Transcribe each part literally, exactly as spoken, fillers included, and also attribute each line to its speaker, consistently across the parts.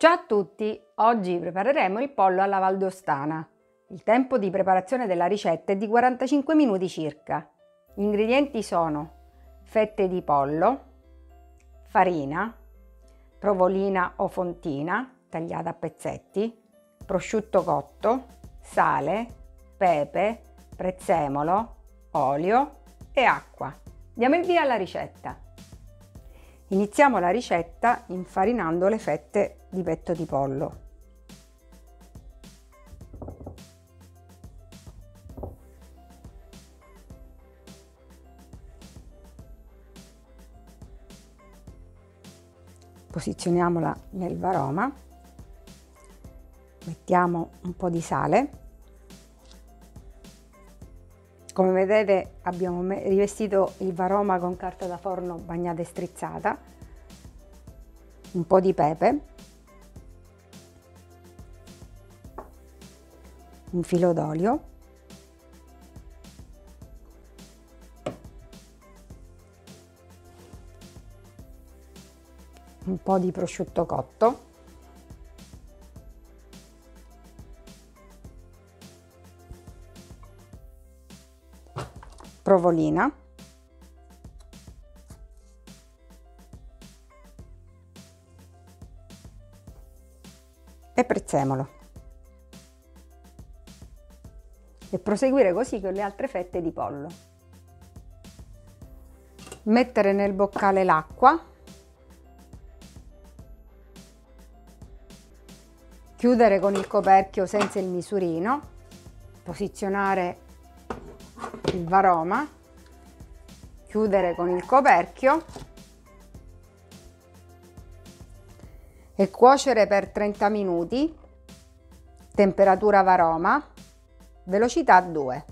Speaker 1: Ciao a tutti! Oggi prepareremo il pollo alla valdostana. Il tempo di preparazione della ricetta è di quarantacinque minuti circa. Gli ingredienti sono fette di pollo, farina, provolina o fontina tagliata a pezzetti, prosciutto cotto, sale, pepe, prezzemolo, olio e acqua. Diamo il via alla ricetta. Iniziamo la ricetta infarinando le fette di petto di pollo. Posizioniamola nel varoma, mettiamo un po' di sale. Come vedete abbiamo rivestito il varoma con carta da forno bagnata e strizzata, un po' di pepe, un filo d'olio, un po' di prosciutto cotto, provolina, e prezzemolo, e proseguire così con le altre fette di pollo. Mettere nel boccale l'acqua, chiudere con il coperchio senza il misurino, posizionare il varoma, chiudere con il coperchio e cuocere per trenta minuti, temperatura varoma, velocità due.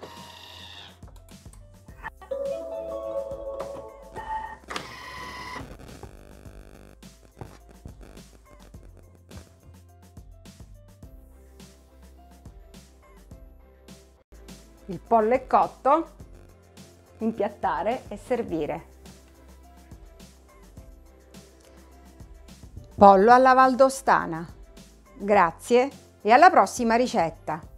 Speaker 1: Il pollo è cotto, impiattare e servire. Pollo alla valdostana. Grazie e alla prossima ricetta!